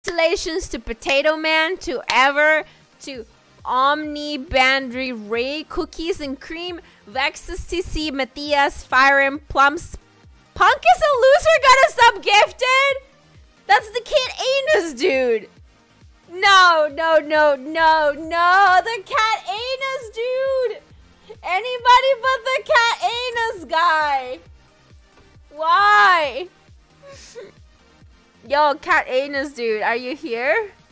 Congratulations to Potato Man, to Ever, to Omni Bandry Ray, Cookies and Cream, Vexus TC, Matthias, Fire and Plums. Punk is a loser, got a sub gifted? That's the Cat Anus dude. No, the Cat Anus dude. Anybody but the Cat Anus guy. Why? Yo, Cat Anus dude, are you here?